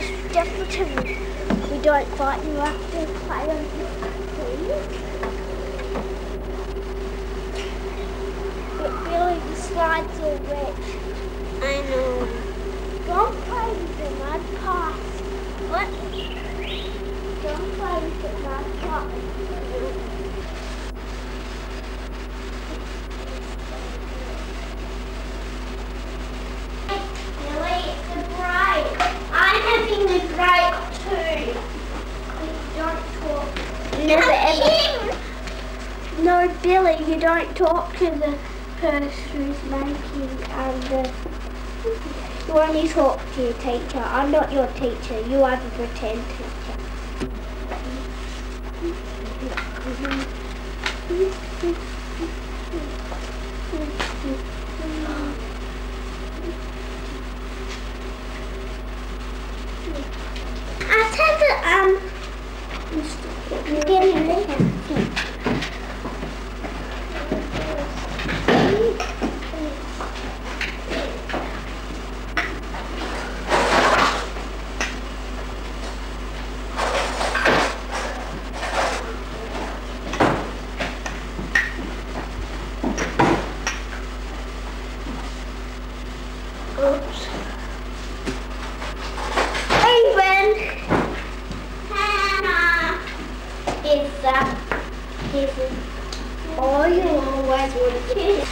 definitely we don't fight, you have to play on this team. But Billy, the slides are wet. I know. Don't play with the mud pass. What? Don't play with the mud pass. Billy, it's a break. I'm having a break too. Don't talk. No, Billy, you don't talk to the person who's making the... You only talk to your teacher. I'm not your teacher. You are the pretend teacher. I said that you're getting later. Oops. Raven! Hannah! Is all you always want to.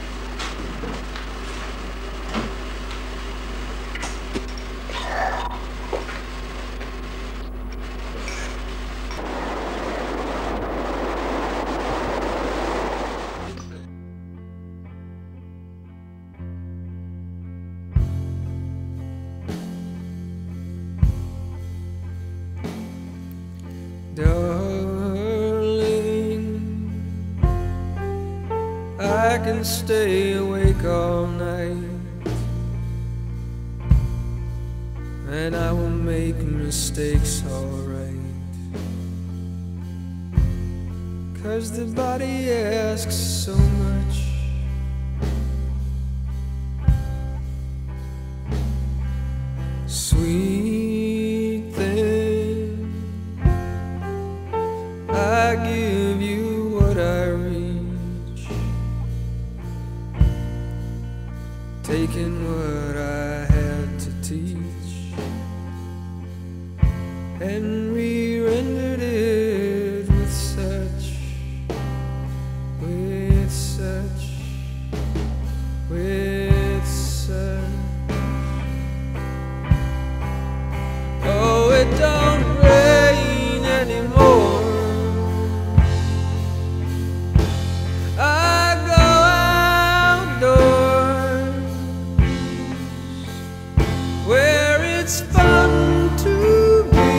Darling, I can stay awake all night, and I will make mistakes alright, 'cause the body asks so much. Sweet thing, I give you what I reach, taking what I had to teach, and re-rendered it with such, with such. Oh, it don't rain anymore. I go outdoors where it's fun to be,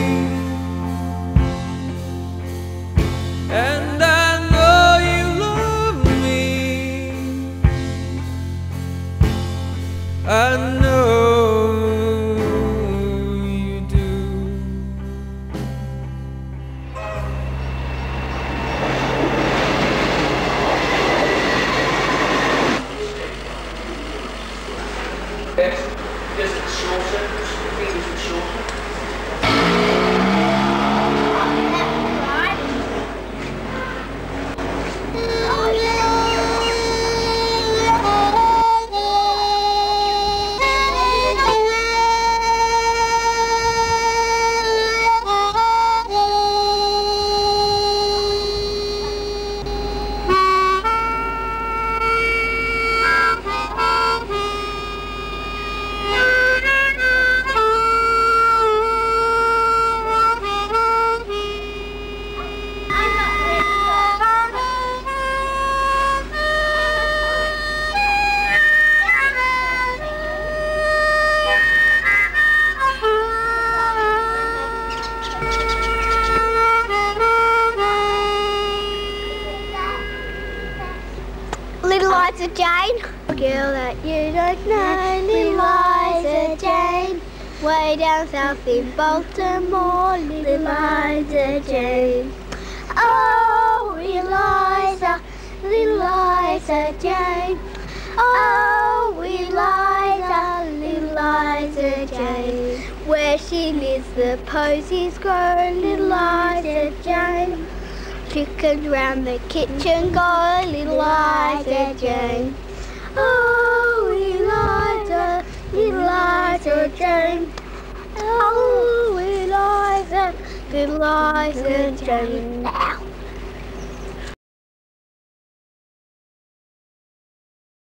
and I know you love me. I know you do. Yes, it's shorter. I think it's shorter. Little Liza Jane. Girl that you don't know, Little Liza Jane. Way down south in Baltimore, Little Liza Jane. Oh, Eliza, Little Liza Jane. Oh, Eliza, Little Liza Jane. Where she lives the posies grow, little Liza Jane. Chickens round the kitchen go, little Liza Jane. Oh, Eliza, Eliza Jane. Oh, Eliza, Eliza Jane. Now.